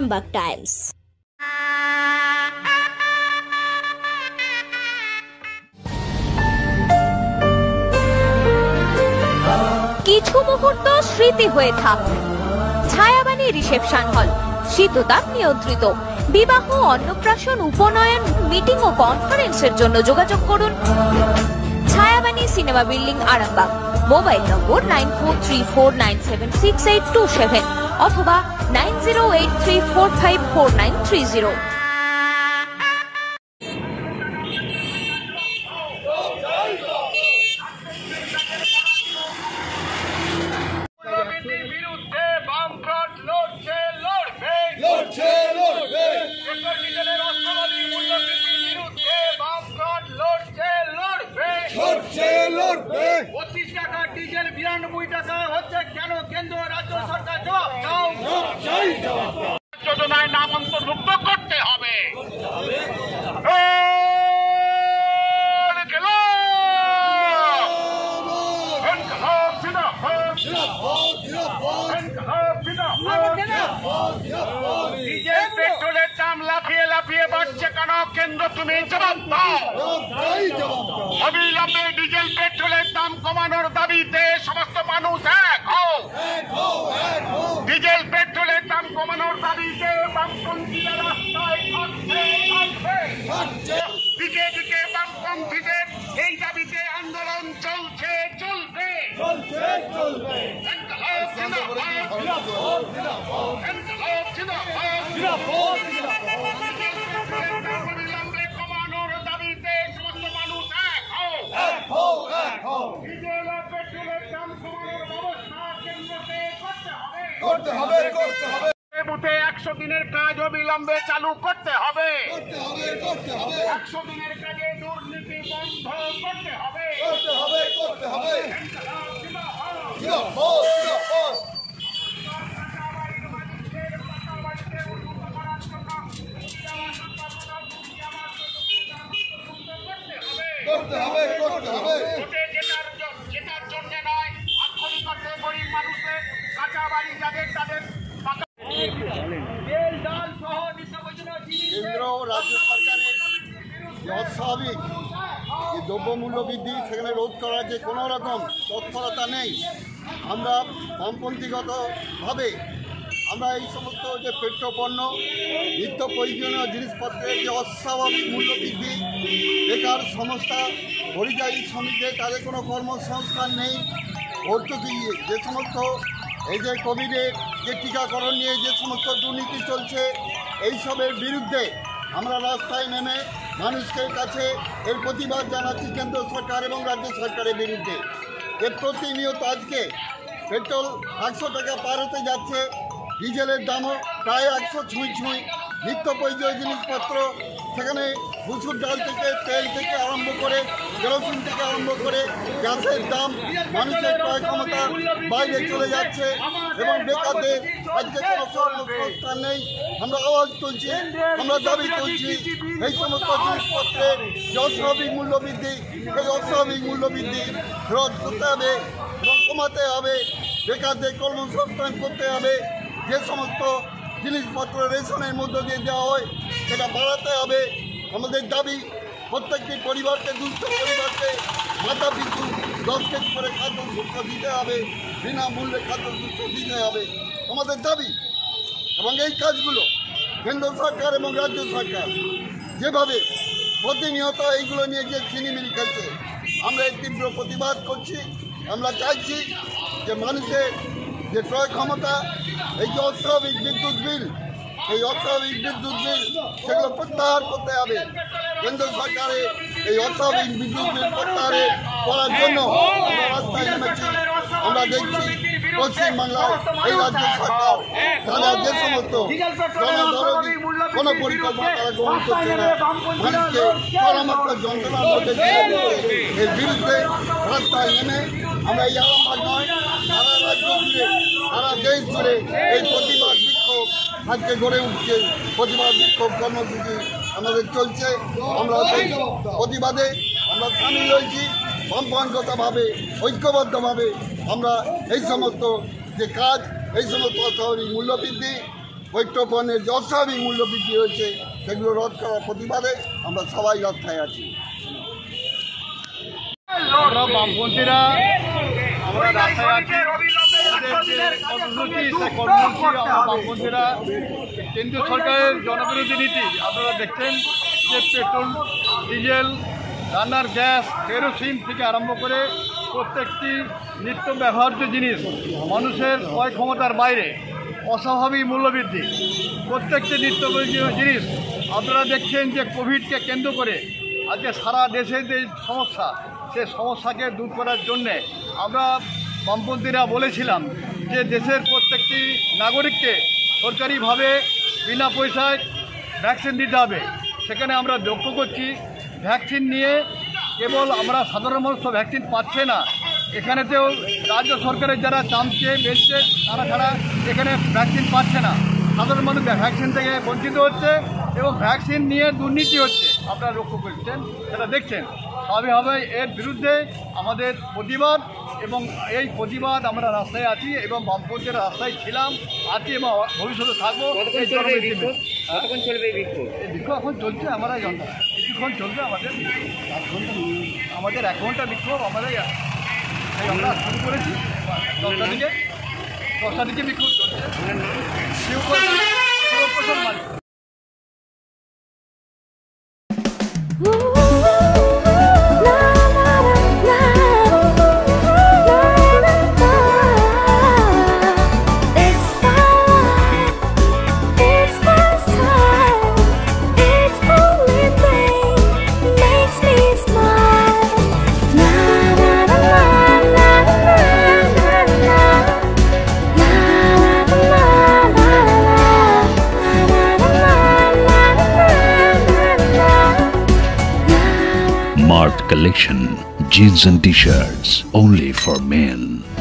Arambagh Times. কিছু মুহূর্ত স্মৃতি হয়ে থাকবে। ছায়াবাণী রিসেপশন হল, শীততাপ নিয়ন্ত্রিত। বিবাহ, অন্নপ্রাশন, উপনয়ন, মিটিং ও কনফারেন্সের জন্য যোগাযোগ করুন Chhayabani cinema building, Arambagh. Mobile number 9434976827 অথবা 9083454930। ডিজেল 92 টাকা হচ্ছে কেন? কেন্দ্র রাজ্য সরকার জবাব দাও। যোজনায় নাম অন্তর্ভুক্ত করতে হবে। ডিজেল পেট্রোলের দাম লাফিয়ে লাফিয়ে বাড়ছে কেন? কেন্দ্র তুমি জবাব দাও। অবিলম্বে ডিজেল পেট্রোলের দাম কমানোর দাবিতে সমস্ত মানুষ এক হও। ডিজেল পেট্রোলের দাম কমানোর দাবিতে বামপন্থীরা রাস্তায় থাকবে। দিকে দিকে বামপন্থীদের এই দাবিতে আন্দোলন চলছে, চলবে। অবিলম্বে কমানোর দাবিতে সমস্ত মানুষ এক হও। ডিজেল ও পেট্রোলের দাম কমানোর ব্যবস্থা কেন্দ্রকে করতে হবে। বুথে 100 দিনের কাজ অবিলম্বে চালু করতে হবে। 100 দিনের কাজে দুর্নীতি বন্ধ করতে হবে। যেটার জন্য নয়, আক্ষরিকতে গরিব মানুষের কাঁচা বাড়ি যাদের তাদের তেল, ডাল সহ কেন্দ্র ও রাজ্য সরকারের যে অস্বাভাবিক যে দ্রব্যমূল্য বৃদ্ধি, সেখানে রোধ করার যে কোনো রকম তৎপরতা নেই। আমরা বামপন্থীগতভাবে আমরা এই সমস্ত যে পেট্রোপণ্য, নিত্য প্রয়োজনীয় জিনিসপত্রের যে অস্বাভাবিক মূল্য বৃদ্ধি, বেকার সমস্যা, পরিযায়ী শ্রমিকদের তাদের কোনো কর্মসংস্থান নেই, ভর্তুকি, যে সমস্ত এই যে কোভিডের যে টিকাকরণ নিয়ে যে সমস্ত দুর্নীতি চলছে, এইসবের বিরুদ্ধে আমরা রাস্তায় নেমে মানুষের কাছে এর প্রতিবাদ জানাচ্ছি কেন্দ্র সরকার এবং রাজ্য সরকারের বিরুদ্ধে। যে প্রতিনিয়ত আজকে পেট্রোল 100 টাকা পার হতে যাচ্ছে, ডিজেলের দামও প্রায় 100 ছুঁই। নিত্য প্রয়োজনীয় জিনিসপত্র, সেখানে মুসুর ডাল থেকে, তেল থেকে আরম্ভ করে, কেরোসিন থেকে আরম্ভ করে গ্যাসের দাম, মানুষের ক্রয় ক্ষমতা বাইরে চলে যাচ্ছে এবং বেকারদের আজকে কোনো কর্মসংস্থান নেই। আমরা আওয়াজ তুলছি, আমরা দাবি তুলছি এই সমস্ত জিনিসপত্রের যে অস্বাভাবিক মূল্যবৃদ্ধি, এই অস্বাভাবিক মূল্যবৃদ্ধি রোধ করতে হবে এবং কমাতে হবে। বেকারদের কর্মসংস্থান করতে হবে। যে সমস্ত জিনিসপত্র রেশনের মধ্য দিয়ে দেওয়া হয় সেটা বাড়াতে হবে। আমাদের দাবি, প্রত্যেকটি পরিবারকে, দুস্থ পরিবারকে মাথা পিছু 10 কেজি করে খাদ্যশস্য দিতে হবে, বিনামূল্যে খাদ্যশস্য দিতে হবে আমাদের দাবি। এবং এই কাজগুলো কেন্দ্র সরকার এবং রাজ্য সরকার যেভাবে প্রতিনিয়ত এইগুলো নিয়ে যে ছিনিমিনি খেলছে, আমরা এই তীব্র প্রতিবাদ করছি। আমরা চাইছি যে মানুষের যে ক্রয় ক্ষমতা, এই যে অস্বাভাবিক বিদ্যুৎ বিল, এই অস্বাভাবিক বিদ্যুৎ বিল সেগুলো প্রত্যাহার করতে হবে। কেন্দ্র সরকারের এই অস্বাভাবিক বিদ্যুৎ বিল প্রত্যাহার করার জন্য আমরা রাস্তায় নেমেছি। আমরা দেখছি পশ্চিমবাংলায় এই রাজ্য সরকার তারা যে সমস্ত জনদরদি কোনো পরিকল্পনা তারা গ্রহণ করছে না, মানুষকে চরমাত্র যন্ত্রণার মধ্যে এর বিরুদ্ধে রাস্তায় নেমে আমরা এই আরামবাগ নয়, সারা রাজ্য জুড়ে, সারা দেশ জুড়ে এই প্রতিবাদ বিক্ষোভ আজকে গড়ে উঠছে। প্রতিবাদ বিক্ষোভ কর্মসূচি আমাদের চলছে। আমরা প্রতিবাদে আমরা সামিল হয়েছি। বামপন্থীগতভাবে, ঐক্যবদ্ধভাবে আমরা এই সমস্ত যে কাজ, এই সমস্ত অস্বাভাবিক মূল্যবৃদ্ধি, পৈত্রপণ্যের যে অস্বাভাবিক মূল্য বৃদ্ধি হয়েছে সেগুলো রোধ করার প্রতিবাদে আমরা সবাই রাস্তায় আছি। আমরা বামপন্থীরা আমরা রাস্তায় আছি। কর্মসূচি আমরা বামপন্থীরা কেন্দ্রীয় সরকারের জনবিরোধী নীতি আপনারা দেখছেন যে পেট্রোল, ডিজেল, রান্নার গ্যাস, কেরোসিন থেকে আরম্ভ করে প্রত্যেকটি নিত্য ব্যবহার্য জিনিস মানুষের ক্রয় ক্ষমতার বাইরে, অস্বাভাবিক মূল্যবৃদ্ধি, প্রত্যেকটি নিত্য প্রয়োজনীয় জিনিস আপনারা দেখছেন যে কোভিডকে কেন্দ্র করে আজকে সারা দেশের যে সমস্যা, সে সমস্যাকে দূর করার জন্যে আমরা বামপন্থীরা বলেছিলাম যে দেশের প্রত্যেকটি নাগরিককে সরকারিভাবে বিনা পয়সায় ভ্যাকসিন দিতে হবে। সেখানে আমরা লক্ষ্য করছি ভ্যাকসিন নিয়ে কেবল আমরা সাধারণ মানুষ তো ভ্যাকসিন পাচ্ছে না, এখানেতেও রাজ্য সরকারের যারা চামচে বেচছে তারা ছাড়া এখানে ভ্যাকসিন পাচ্ছে না। সাধারণ মানুষ ভ্যাকসিন থেকে বঞ্চিত হচ্ছে এবং ভ্যাকসিন নিয়ে দুর্নীতি হচ্ছে, আপনারা লক্ষ্য করছেন, সেটা দেখছেন। স্বাভাবিকভাবে এর বিরুদ্ধে আমাদের প্রতিবাদ এবং এই প্রতিবাদ আমরা রাস্তায় আছি এবং বামপন্থীর রাস্তায় ছিলাম, আছি এবং ভবিষ্যতে থাকবো। এই বিক্ষোভ এখন চলছে, আমরা কিছুক্ষণ চলবে আমাদের 1 ঘন্টা বিক্ষোভ আমাদের আমরা শুরু করেছি 10টা দিকে বিক্ষোভ চলছে। Mart Collection, jeans and t-shirts only for men.